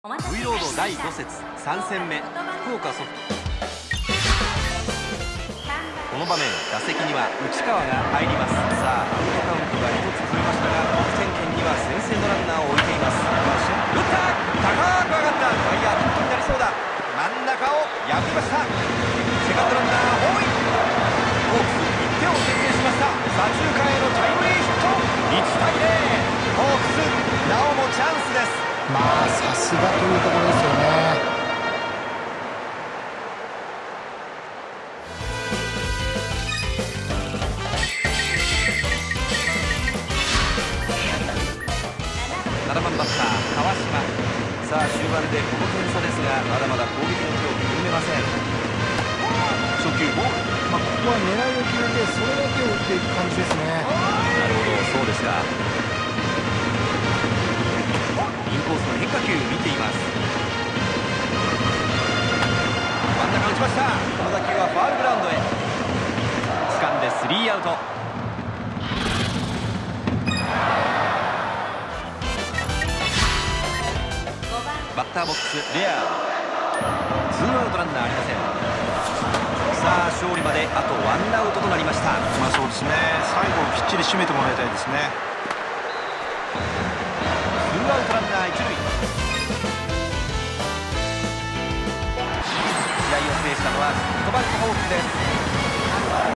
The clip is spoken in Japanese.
V ロード第5節3戦目、福岡ソフト。この場面、打席には内川が入ります。さあ、アウトカウントが1つ増えましたが、得点圏には先制のランナーを置いています。打った、高く上がった、外野ヒットになりそうだ。真ん中を破りました。セカンドランナーホーイ、ホークス1点を先制しました。左中間へのタイムリーヒット、1対0、ホークスなおもチャンスです。 まあさすがというところですよね。 7番バッター川島。さあ終盤でこの点差ですが、まだまだ攻撃の手を緩めません。初球ボール、 ここは狙いを決めてそれだけを打っていく感じですね。 なるほど、そうですか。インコースの変化球見ています。真ん中打ちました。この打球はファウルグラウンドへ。掴んでスリーアウト。バッターボックスレアード、ツーアウトランナーありません。さあ勝利まであとワンアウトとなりました。 そうですね、最後きっちり締めてもらいたいですね。 ツーアウトランナー一塁。試合を制したのはソフトバンクホークスです。